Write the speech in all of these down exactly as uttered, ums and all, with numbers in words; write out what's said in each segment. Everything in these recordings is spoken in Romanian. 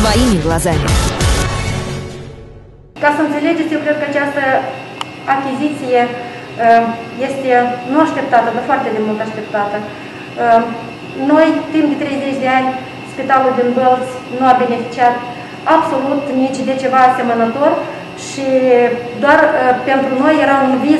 своими глазами. Ca să înțelegeți, eu cred că această achiziție este nu așteptată, dar foarte de mult așteptată. Noi, timp de treizeci de ani, Spitalul din Bălți nu a beneficiat absolut nici de ceva asemănător și doar pentru noi era un vis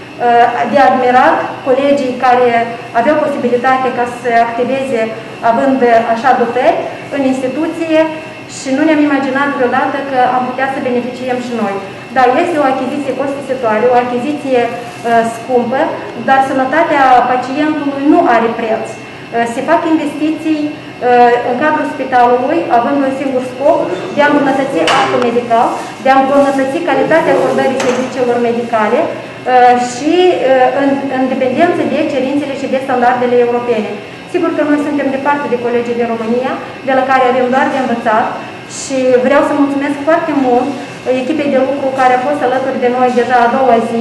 de admirat colegii care aveau posibilitate ca să activeze având așa dotări în instituție și nu ne-am imaginat vreodată că am putea să beneficiem și noi. Da, este o achiziție costisitoare, o achiziție uh, scumpă, dar sănătatea pacientului nu are preț. Uh, se fac investiții uh, în cadrul spitalului, având un singur scop de a îmbunătăți actul medical, de a îmbunătăți calitatea acordării serviciilor medicale uh, și uh, în, în dependență de cerințele și de standardele europene. Sigur că noi suntem departe de colegii din România, de la care avem doar de învățat și vreau să mulțumesc foarte mult echipei de lucru care a fost alături de noi deja a doua zi,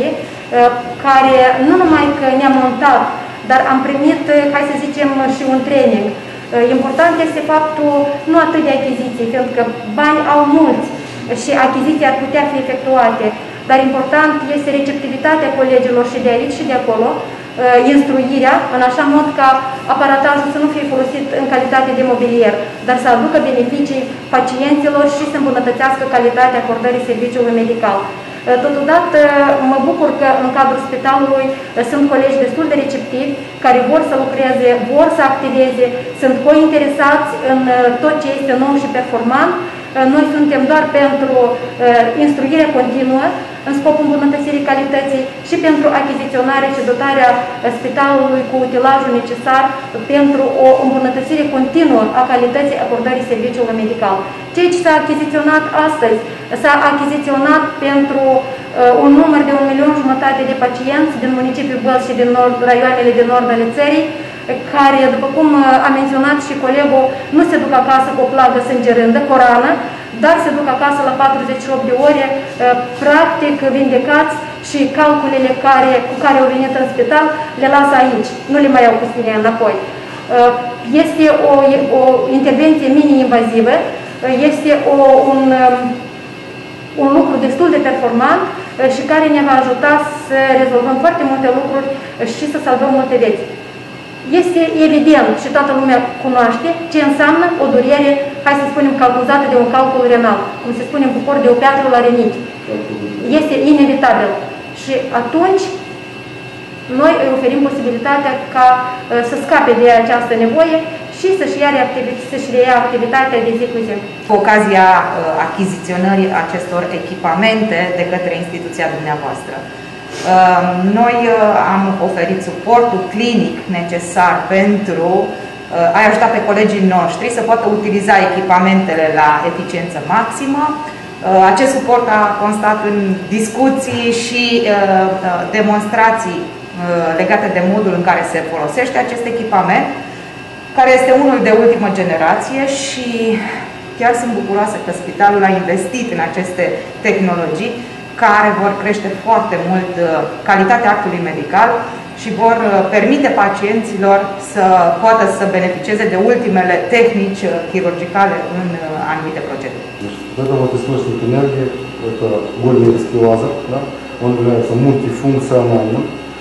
care nu numai că ne-a montat, dar am primit, hai să zicem, și un training. Important este faptul nu atât de achiziții, pentru că bani au mulți și achiziții ar putea fi efectuate, dar important este receptivitatea colegilor și de aici și de acolo, instruirea, în așa mod ca aparatajul să nu fie folosit în calitate de mobilier, dar să aducă beneficii pacienților și să îmbunătățească calitatea acordării serviciului medical. Totodată mă bucur că în cadrul spitalului sunt colegi destul de receptivi, care vor să lucreze, vor să activeze, sunt cointeresați în tot ce este nou și performant. Noi suntem doar pentru instruire continuă, în scopul îmbunătățirii calității și pentru achiziționarea și dotarea spitalului cu utilajul necesar pentru o îmbunătățire continuă a calității acordării serviciului medical. Ceea ce s-a achiziționat astăzi, s-a achiziționat pentru uh, un număr de un milion jumătate de pacienți din municipiul Bălți și din nord, raioanele de nord ale țării, care, după cum a menționat și colegul, nu se duc acasă cu o plagă sângerândă, cu o rană, dar se duc acasă la patruzeci și opt de ore, practic vindecați și calculele care, cu care au venit în spital le lasă aici, nu le mai au cu sine înapoi. Este o, o intervenție mini-invazivă, este o, un, un lucru destul de performant și care ne va ajuta să rezolvăm foarte multe lucruri și să salvăm multe vieți. Este evident și toată lumea cunoaște ce înseamnă o durere, hai să spunem, cauzată de un calcul renal, cum se spune în popor, de o piatră la renichi. Este inevitabil. Și atunci noi îi oferim posibilitatea ca să scape de această nevoie și să-și ia, să-și reia activitatea de zi cu zi. Cu ocazia achiziționării acestor echipamente de către instituția dumneavoastră, noi am oferit suportul clinic necesar pentru a ajuta pe colegii noștri să poată utiliza echipamentele la eficiență maximă. Acest suport a constat în discuții și demonstrații legate de modul în care se folosește acest echipament, care este unul de ultimă generație și chiar sunt bucuroasă că spitalul a investit în aceste tehnologii care vor crește foarte mult calitatea actului medical și vor permite pacienților să poată să beneficieze de ultimele tehnici хирургicale în anumite proceduri. Вот это вот источник энергии, это гольный сквозер, да? Он является мультифункциональным.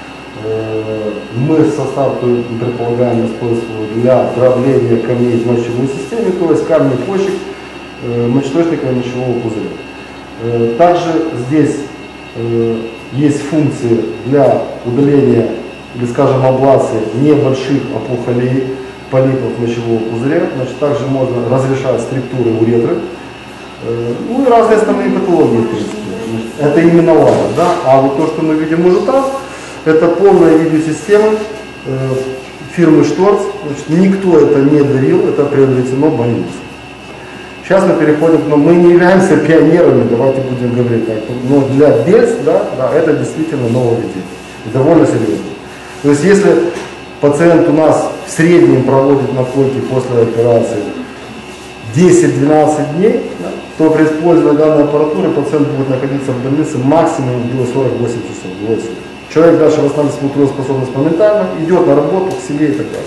Мы состав предполагаем использовать для дробления камней в мочевой системе, то есть камни почек, мочеточника и мочевого пузыря. Также здесь есть функции для удаления или, скажем, аблации небольших опухолей, полипов мочевого пузыря. Значит, также можно разрешать структуры уретры, ну и разные остальные патологии, в принципе. Это именно лазер, да? А вот то, что мы видим уже там, это полная видеосистема фирмы Шторц. Значит, никто это не дарил, это приобретено больницей. Сейчас мы переходим, но мы не являемся пионерами, давайте будем говорить так, но для Бельц, да, да, это действительно нововведение, и довольно серьезно. То есть если пациент у нас в среднем проводит на койке после операции десять-двенадцать дней, да, то при использовании данной аппаратуры пациент будет находиться в больнице максимум до сорок восемь часов. Человек дальше восстанавливает свою трудоспособность моментально, идет на работу, к семье и так далее.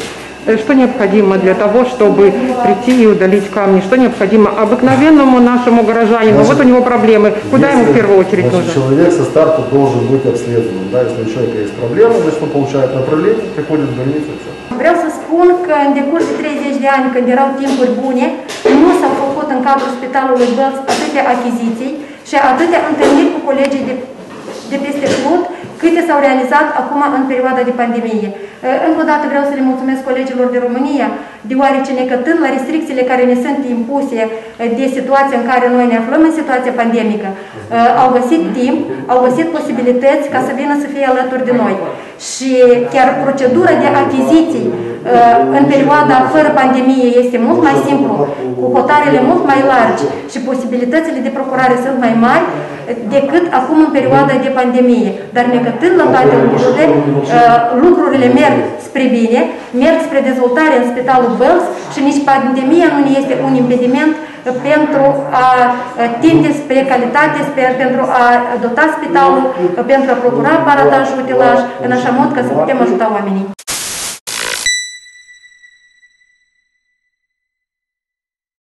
Что необходимо для того, чтобы прийти и удалить камни? Что необходимо обыкновенному нашему горожанину? Значит, вот у него проблемы. Куда если, ему в первую очередь значит, нужно? Человек со старта должен быть обследован. Да? Если у человека есть проблемы, значит он получает направление, приходит в больницу и все. Vreau să spun că în decurs de treizeci de ani, când erau timpuri bune, nu s-au făcut în cadrul Spitalului Bălți atâtea achiziții și atâtea întâlniri cu colegii de, de peste Cluj, câte s-au realizat acum în perioada de pandemie. Încă o dată vreau să le mulțumesc colegilor de România, deoarece necătând la restricțiile care ne sunt impuse de situația în care noi ne aflăm în situația pandemică, au găsit timp, au găsit posibilități ca să vină să fie alături de noi. Și chiar procedura de achiziții în perioada fără pandemie este mult mai simplu, cu hotarele mult mai largi și posibilitățile de procurare sunt mai mari decât acum în perioada de pandemie. Dar necătând la toate lucrurile, lucrurile merg spre bine, merg spre dezvoltare în Spitalul Bălți și nici pandemia nu este un impediment pentru a tinde spre calitate, spre, pentru a dota spitalul, pentru a procura aparataj utilaj, în așa mod ca să putem ajuta oamenii.